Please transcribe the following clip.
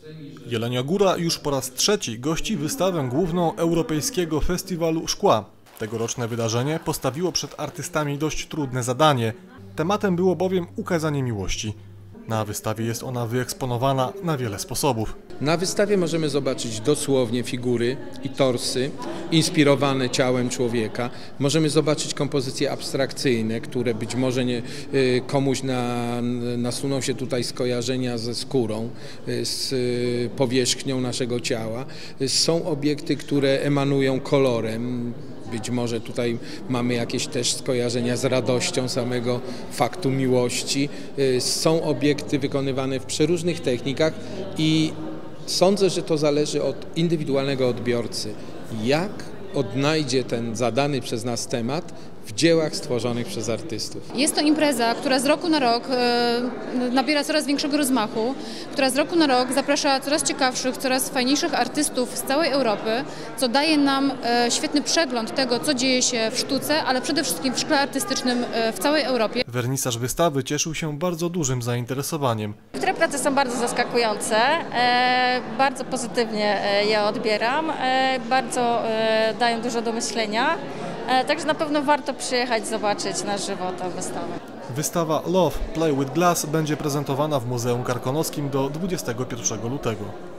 Jelenia Góra już po raz trzeci gości wystawę główną Europejskiego Festiwalu Szkła. Tegoroczne wydarzenie postawiło przed artystami dość trudne zadanie. Tematem było bowiem ukazanie miłości. Na wystawie jest ona wyeksponowana na wiele sposobów. Na wystawie możemy zobaczyć dosłownie figury i torsy inspirowane ciałem człowieka. Możemy zobaczyć kompozycje abstrakcyjne, które być może komuś nasuną się tutaj skojarzenia ze skórą, z powierzchnią naszego ciała. Są obiekty, które emanują kolorem. Być może tutaj mamy jakieś też skojarzenia z radością samego faktu miłości. Są obiekty wykonywane w przeróżnych technikach i sądzę, że to zależy od indywidualnego odbiorcy. Jak odnajdzie ten zadany przez nas temat w dziełach stworzonych przez artystów. Jest to impreza, która z roku na rok nabiera coraz większego rozmachu, która z roku na rok zaprasza coraz ciekawszych, coraz fajniejszych artystów z całej Europy, co daje nam świetny przegląd tego, co dzieje się w sztuce, ale przede wszystkim w szkle artystycznym w całej Europie. Wernisaż wystawy cieszył się bardzo dużym zainteresowaniem. Niektóre prace są bardzo zaskakujące, bardzo pozytywnie je odbieram, bardzo dają dużo do myślenia. Także na pewno warto przyjechać, zobaczyć na żywo tę wystawę. Wystawa Love, Play with Glass będzie prezentowana w Muzeum Karkonoskim do 21 lutego.